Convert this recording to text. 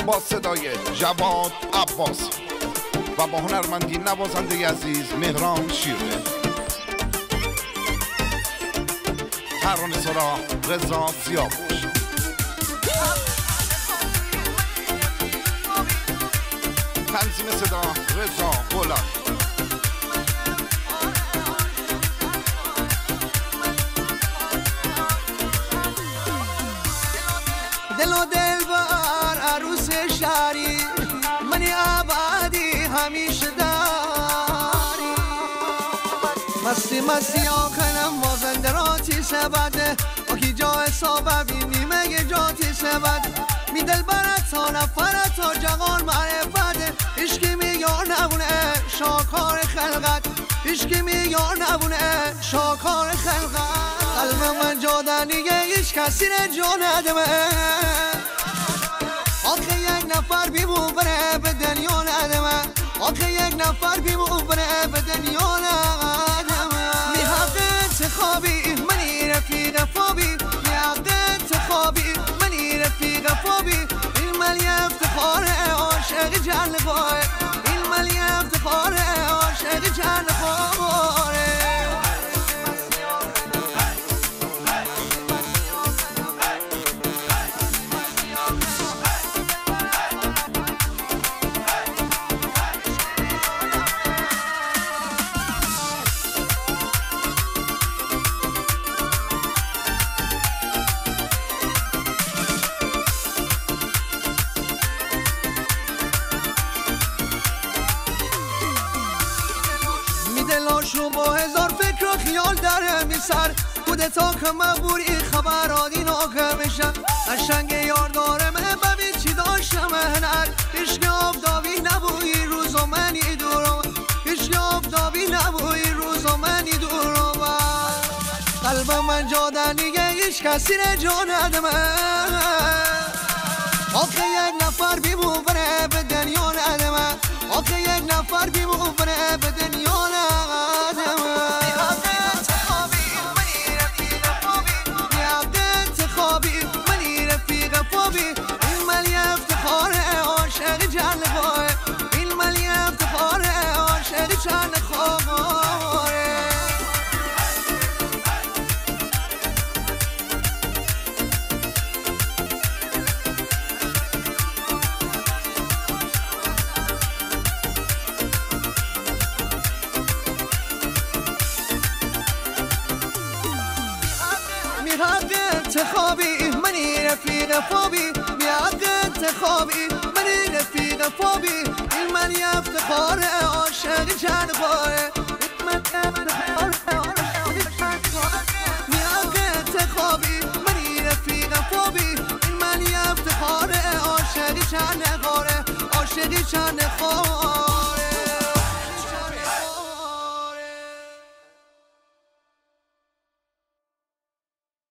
با صدای جواد عباسی و با هنرمندی نوازنده عزیز مهران شیرده، ترانه سرا رضا سیاوش، تنظیم صدا رضا غلامی. دل و دلبر عروس شهری منی آبادی همیشه داری، مستی مستی آخرم بازنده را تی سبده آکی جا حسابه بینی مگه جا تی سبد می دل برد تا نفرد تا جغان معرفته عشقی میگار نبونه شاکار خلقت، عشقی میگار نبونه شاکار خلقت. قلب من جادنیه هیچ کسی نه جا ندمه، آخه یک نفر بیمون بره به دنیا ندمه، آخه یک نفر بیمون بره به دنیا ندمه. می حق انتخابی منی رفیق فابی، می حق انتخابی منی رفیق فابی، این ملی افتخار عاشق جلوه، این ملی افتخار عاشق جلوه. دلاشو با هزار فکر و خیال داره میسر کودتا که مبوری خبرادی ناکه میشن قشنگ یار داره من ببین چی داشتم هنر عشق آفتابی نبوی روز و منی دورم، عشق آفتابی نبوی روز و منی دورم. قلب من جادنیه هیچ کسی نه جا ندمه، آخه یک نفر بیمون بره به دنیا ندمه، آخه یک نفر بیمون بره به دنیا ندمه. می حق انتخابی منی رفیق فابی، می حق انتخابی منی رفیق فابی، این ملی افتخار عاشق جلوه، این ملی افتخار عاشق جلوه. حق انتخابی منی رفیق فابی، می حق انتخابی منی رفیق فابی، این منی افتخار عاشق جلوه، من افتخار می حق انتخابی منی رفیق فابی، این منی افتخار عاشق جلوه، عاشق جلوه.